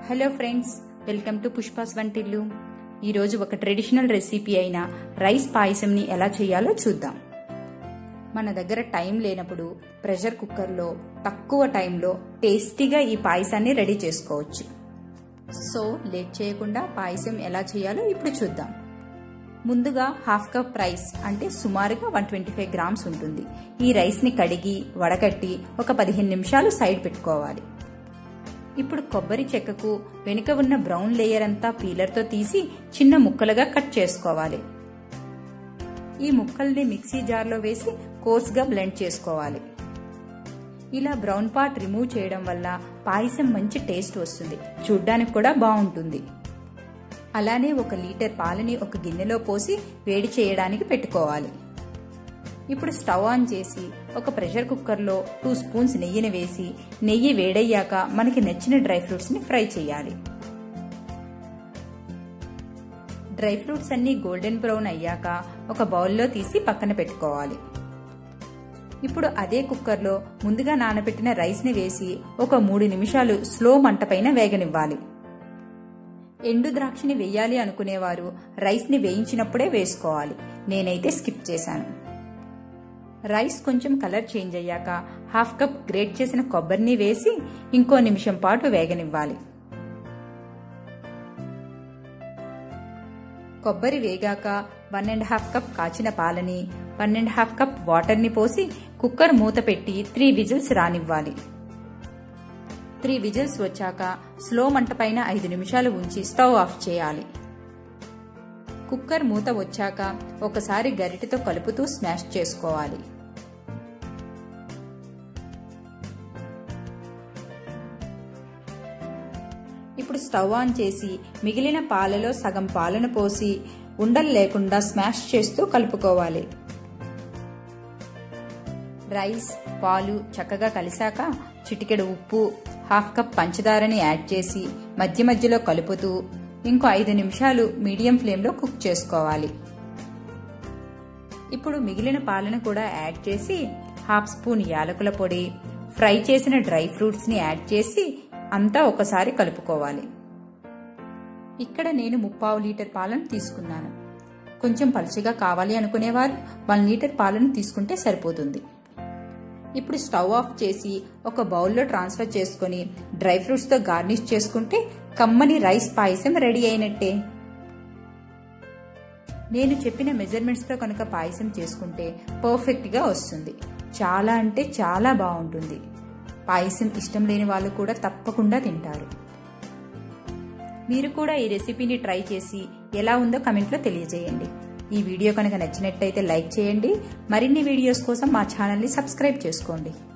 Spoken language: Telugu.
Hello friends, welcome to Pushpa's వంటిల్లు. ఈరోజు ఒక ట్రెడిషనల్ రెసిపీ అయిన రైస్ పాయసంని ఎలా చేయాలో చూద్దాం. మన దగ్గర టైం లేనప్పుడు ప్రెషర్ కుక్కర్లో తక్కువ టైంలో టేస్టీగా ఈ పాయసాన్ని రెడీ చేసుకోవచ్చు. సో లేట్ చేయకుండా పాయసం ఎలా చేయాలో ఇప్పుడు చూద్దాం. ముందుగా హాఫ్ కప్ రైస్ అంటే సుమారుగా 125 గ్రామ్స్ ఉంటుంది. ఈ రైస్ని కడిగి వడకట్టి ఒక 15 నిమిషాలు సైడ్ పెట్టుకోవాలి. ఇప్పుడు కొబ్బరి చెక్కకు వెనుక ఉన్న బ్రౌన్ లేయర్ అంతా పీలర్తో తీసి చిన్న ముక్కలుగా కట్ చేసుకోవాలి. ఈ ముక్కల్ని మిక్సీ జార్లో వేసి కోర్స్గా బ్లెండ్ చేసుకోవాలి. ఇలా బ్రౌన్ పార్ట్ రిమూవ్ చేయడం వల్ల పాయసం మంచి టేస్ట్ వస్తుంది, చూడ్డానికి కూడా బాగుంటుంది. అలానే 1 లీటర్ పాలని ఒక గిన్నెలో పోసి వేడి చేయడానికి పెట్టుకోవాలి. ఇప్పుడు స్టవ్ ఆన్ చేసి ఒక ప్రెషర్ కుక్కర్లో 2 స్పూన్స్ నెయ్యిని వేసి నెయ్యి వేడయ్యాక మనకి నచ్చిన డ్రై ఫ్రూట్స్ ని ఫ్రై చేయాలి. డ్రై ఫ్రూట్స్ అన్ని గోల్డెన్ బ్రౌన్ అయ్యాక ఒక బౌల్లో తీసి పక్కన పెట్టుకోవాలి. ఇప్పుడు అదే కుక్కర్లో ముందుగా నానబెట్టిన రైస్ ని వేసి ఒక 3 నిమిషాలు స్లో మంట పైన వేగనివ్వాలి. ఎండు ద్రాక్షని వేయాలి అనుకునేవారు రైస్ ని వేయించినప్పుడే వేసుకోవాలి. నేనైతే స్కిప్ చేశాను. రైస్ కొంచెం కలర్ చేంజ్ అయ్యాక హాఫ్ కప్ గ్రేట్ చేసిన కొబ్బరిని వేసి ఇంకో నిమిషం పాటు వేగనివ్వాలి. కొబ్బరి వేగాక 1.5 కప్ కాచిన పాలని 1.5 కప్ వాటర్ని పోసి కుక్కర్ మూత పెట్టి 3 విజిల్స్ రానివ్వాలి. 3 విజిల్స్ వచ్చాక స్లో మంట పైన 5 నిమిషాలు ఉంచి స్టవ్ ఆఫ్ చేయాలి. కుక్కర్ మూత వచ్చాక ఒకసారి గరిటెతో కలుపుతూ స్మాష్ చేసుకోవాలి. ఇప్పుడు స్టవ్ ఆన్ చేసి మిగిలిన పాలలో సగం పాలను పోసి ఉండలు లేకుండా స్మాష్ చేస్తూ కలుపుకోవాలి. రైస్, పాలు చక్కగా కలిసాక చిటికెడు ఉప్పు, హాఫ్ కప్ పంచదారని యాడ్ చేసి మధ్య మధ్యలో కలుపుతూ ఇంకో 5 నిమిషాలు మీడియం ఫ్లేమ్లో కుక్ చేసుకోవాలి. ఇప్పుడు మిగిలిన పాలను కూడా యాడ్ చేసి హాఫ్ స్పూన్ యాలకుల పొడి, ఫ్రై చేసిన డ్రై ఫ్రూట్స్ ని యాడ్ చేసి అంతా ఒకసారి కలుపుకోవాలి. ఇక్కడ నేను 3/4 లీటర్ పాలను తీసుకున్నాను. కొంచెం పలుచగా కావాలి అనుకునేవారు 1 లీటర్ పాలను తీసుకుంటే సరిపోతుంది. ఇప్పుడు స్టవ్ ఆఫ్ చేసి ఒక బౌల్లో ట్రాన్స్ఫర్ చేసుకుని డ్రై ఫ్రూట్స్ తో గార్నిష్ చేసుకుంటే కమ్మని రైస్ పాయసం రెడీ అయినట్టే. నేను చెప్పిన మెజర్మెంట్స్ తో కనుక పాయసం చేసుకుంటే పర్ఫెక్ట్ గా వస్తుంది. చాలా అంటే చాలా బాగుంటుంది. పాయసం ఇష్టం లేని వాళ్ళు కూడా తప్పకుండా తింటారు. మీరు కూడా ఈ రెసిపీని ట్రై చేసి ఎలా ఉందో కమెంట్లో తెలియజేయండి. ఈ వీడియో కనుక నచ్చినట్టయితే లైక్ చేయండి. మరిన్ని వీడియోస్ కోసం మా ఛానల్ని సబ్స్క్రైబ్ చేసుకోండి.